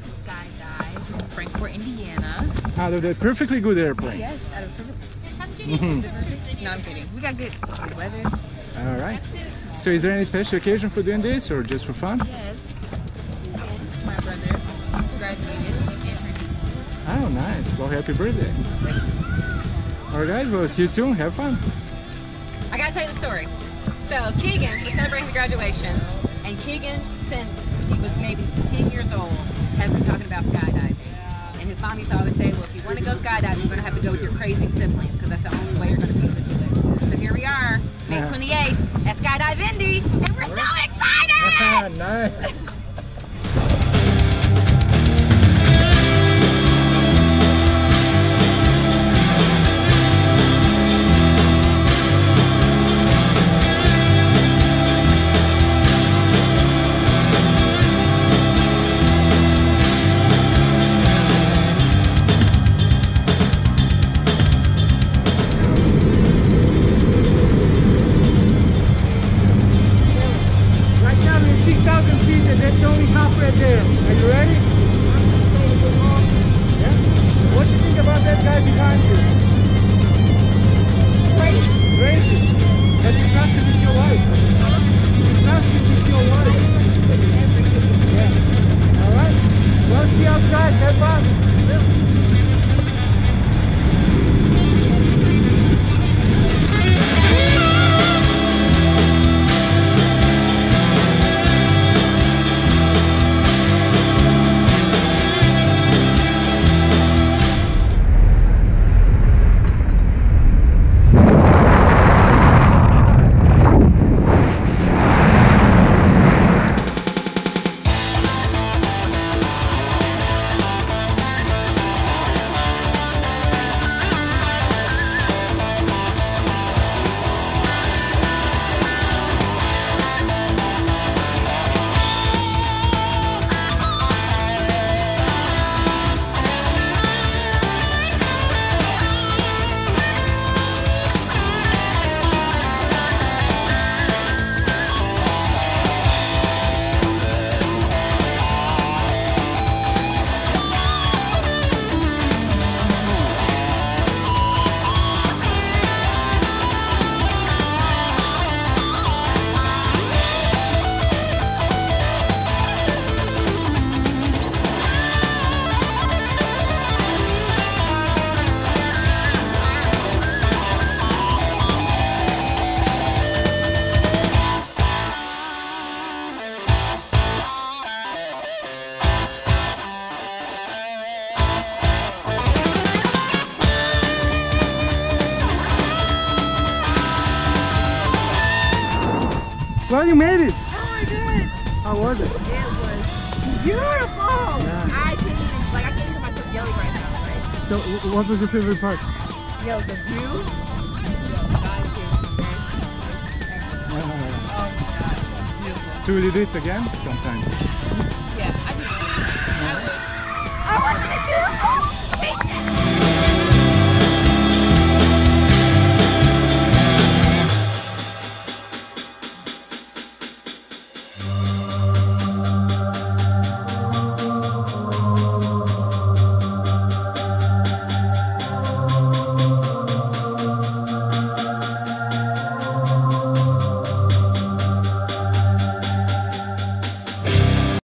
to Skydive in Frankfort, Indiana. Out of that perfectly good airplane. Yes, out of perfect. No, I'm kidding. We got good weather. All right. So is there any special occasion for doing this or just for fun? Yes. My brother just graduated and turned 18. Oh, nice. Well, happy birthday. All right, guys. Well, see you soon. Have fun. I gotta tell you the story. So Keegan, we're celebrating the graduation, and Keegan, since he was maybe 10 years old, has been talking about skydiving. And his mom used to always say, well, if you want to go skydiving, you're going to have to go with your crazy siblings, because that's the only way you're going to be able to do it. So here we are, May 28th at Skydive Indy, and we're so excited! Nice. Well, you made it! Oh my god! How was it? It was beautiful! Yeah. I can't even myself yelling right now, right? So, what was your favorite part? Yo, the view. Oh my god, it's beautiful. So will you do it again sometime? Yeah, I want to do it.